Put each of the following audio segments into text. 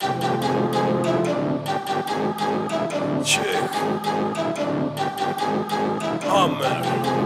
Check. Hammer.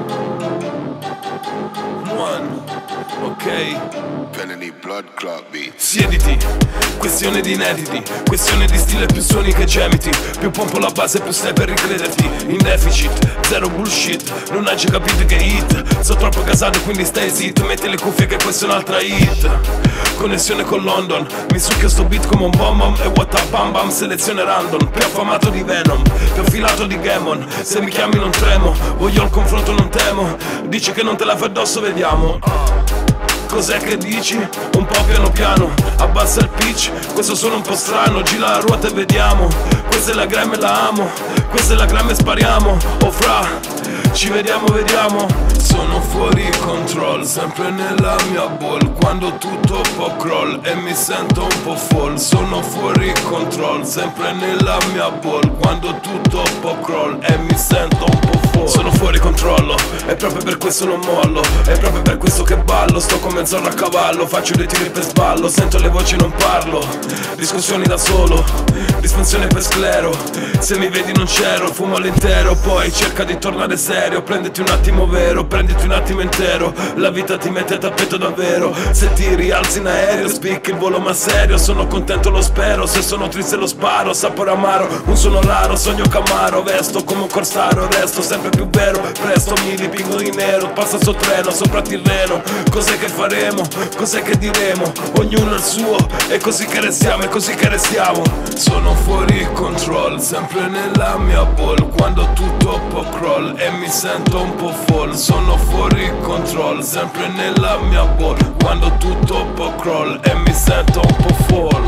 One. Ok. Kennedy Blood Clot Beat. Siediti, questione di inediti, questione di stile, più suoni che gemiti, più pompo la base più stai per ricrederti. In deficit, zero bullshit, non hai già capito che hit. Sono troppo casato quindi stai zitto, metti le cuffie che questa è un'altra hit. Connessione con London, mi succhio sto beat come un bom e what up bam bam, selezione random. Più affamato di Venom, più affilato di Gammon. Se mi chiami non tremo, voglio il confronto non temo. Dici che non te la fai addosso, vediamo. Cos'è che dici? Un po' piano piano, abbassa il pitch, questo suona un po' strano, gira la ruota e vediamo. Questa è la grime e la amo, questa è la grime e spariamo. Oh fra, ci vediamo, vediamo. Sono fuori control, sempre nella mia ball, quando tutto po' crawl e mi sento un po' fall. Sono fuori control, sempre nella mia ball, quando tutto po' crawl e mi sento un po' fall. Sono fuori controllo, e proprio per questo non mollo, è proprio per questo che ballo. Sto come Zorro a cavallo, faccio dei tiri per sballo, sento le voci non parlo, discussioni da solo, disfunzione per sclero. Se mi vedi non c'ero, fumo all'intero, poi cerca di tornare serio. Prenditi un attimo vero, prenditi un attimo intero, la vita ti mette a tappeto davvero. Se ti rialzi in aereo, spicchi il volo ma serio. Sono contento lo spero, se sono triste lo sparo. Sapore amaro, un suono raro, sogno Camaro. Vesto come un corsaro, resto sempre più vero. Presto mi dipingo di nero, passa sul treno, sopra Tirreno. Cos'è che faremo, cos'è che diremo? Ognuno il suo, è così che restiamo, è così che restiamo. Sono fuori control, sempre nella mia ball, quando tutto po' crawl e mi sento un po' fall. Sono fuori control, sempre nella mia ball, quando tutto po' crawl e mi sento un po' fall.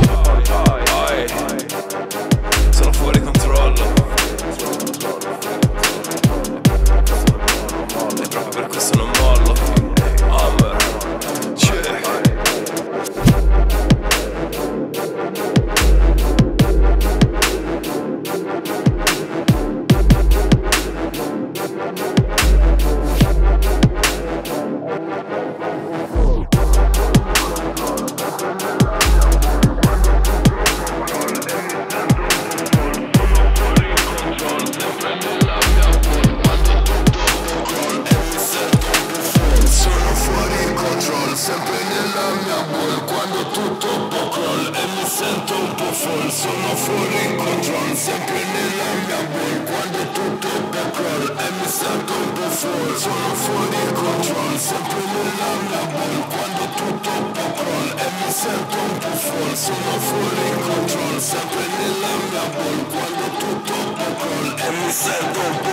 Sono fuori controllo, e proprio per questo non mollo. Hammer. Check. Sempre nella mia ball, quando tutto po' crawl e mi sento un po' fall. Sono fuori control, sempre nella mia ball, quando tutto po' crawl e mi sento un po' fall. Sono fuori control, sempre nella mia ball, quando tutto po' crawl e mi sento un po' fall. Sono fuori control, sempre nella mia ball, quando tutto po' crawl e mi sento un po' fall.